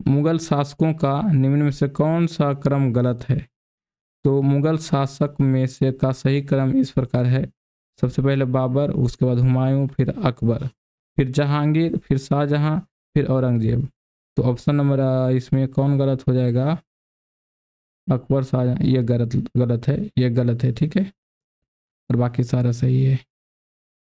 मुगल शासकों का निम्न में से कौन सा क्रम गलत है? तो मुगल शासक में से का सही क्रम इस प्रकार है। सबसे पहले बाबर, उसके बाद हुमायूं, फिर अकबर, फिर जहांगीर, फिर शाहजहां, फिर औरंगजेब। तो ऑप्शन नंबर इसमें कौन गलत हो जाएगा? अकबर, शाहजहां। ये गलत गलत है, ये गलत है, ठीक है। और बाकी सारा सही है।